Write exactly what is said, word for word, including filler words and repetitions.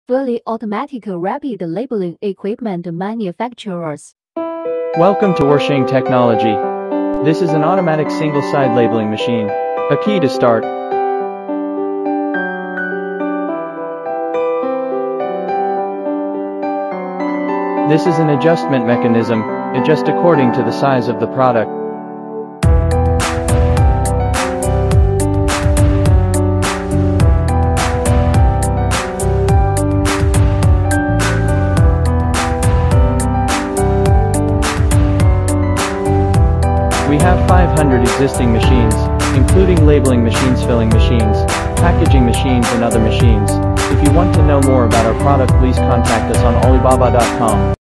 fully automatic rapid labeling equipment manufacturers. Welcome to Warshing Technology. This is an automatic single-side labeling machine. A key to start. This is an adjustment mechanism. Adjust according to the size of the product. We have five hundred existing machines, including labeling machines, filling machines, packaging machines and other machines. If you want to know more about our product, please contact us on Alibaba dot com.